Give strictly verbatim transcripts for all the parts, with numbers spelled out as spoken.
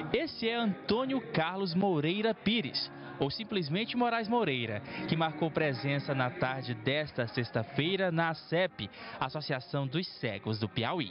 Esse é Antônio Carlos Moreira Pires, ou simplesmente Moraes Moreira, que marcou presença na tarde desta sexta-feira na ACEP, Associação dos Cegos do Piauí.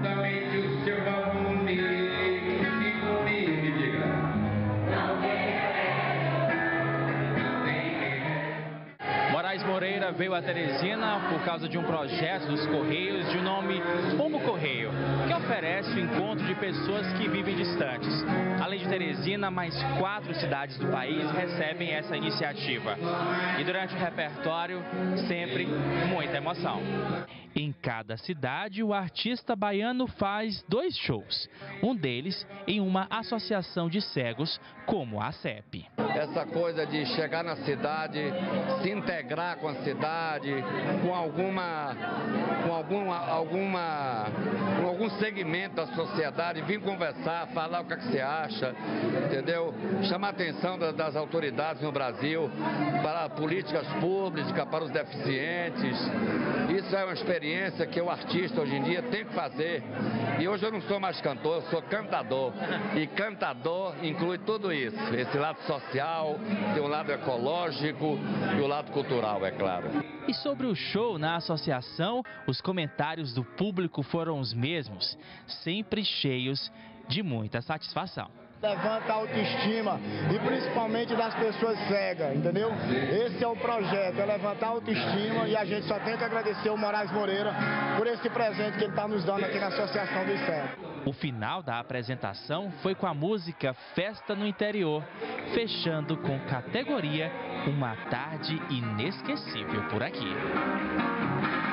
Moraes Moreira veio a Teresina por causa de um projeto dos Correios de nome Pombo Correio, que oferece o encontro de pessoas que vivem distantes. Além de Teresina, mais quatro cidades do país recebem essa iniciativa. E durante o repertório, sempre muita emoção. Em cada cidade, o artista baiano faz dois shows, um deles em uma associação de cegos como a ACEP. Essa coisa de chegar na cidade, se integrar com a cidade, com alguma, com alguma, alguma, com algum segmento da sociedade, vir conversar, falar o que, é que você acha, entendeu? Chamar a atenção das, das autoridades no Brasil para políticas públicas, para os deficientes. Isso é uma experiência que o artista hoje em dia tem que fazer. E hoje eu não sou mais cantor, eu sou cantador. E cantador inclui tudo isso, esse lado social, tem um lado ecológico e o lado cultural, é claro. E sobre o show na associação, os comentários do público foram os mesmos, sempre cheios de muita satisfação. Levanta a autoestima e principalmente das pessoas cegas, entendeu? Esse é o projeto, é levantar a autoestima, e a gente só tem que agradecer o Moraes Moreira por esse presente que ele está nos dando aqui na Associação dos Cegos. O final da apresentação foi com a música Festa no Interior, fechando com categoria Uma Tarde Inesquecível por aqui.